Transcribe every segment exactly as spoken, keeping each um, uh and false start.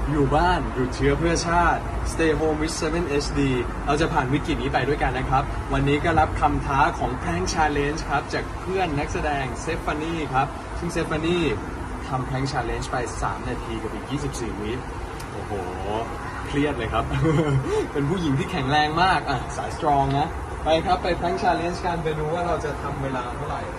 อยู่บ้านหยุดเชื้อเพื่อชาติ Stay Home with เซเว่น เอช ดี เราจะผ่านวิกฤตนี้ไปด้วยกันนะครับวันนี้ก็รับคำท้าของ Prank Challenge ครับจากเพื่อนนักแสดงเซฟฟานี่ครับซึ่งเซฟฟานี่ทำ Prank Challenge ไปสามนาทีกับอีกยี่สิบสี่วิโอ้โหเครียดเลยครับ เป็นผู้หญิงที่แข็งแรงมากอ่ะสายสตรองนะไปครับไป Prank Challenge กันไปดูว่าเราจะทำเวลาเท่าไหร่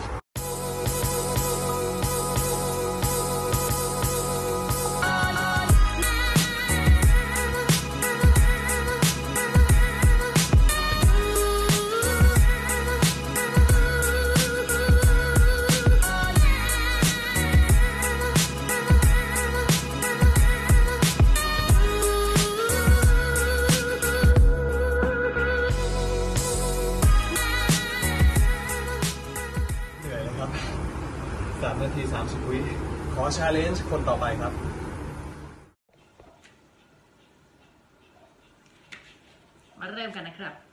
สามนาทีสามสิบวิขอ challenge คนต่อไปครับมาเริ่มกันนะครับ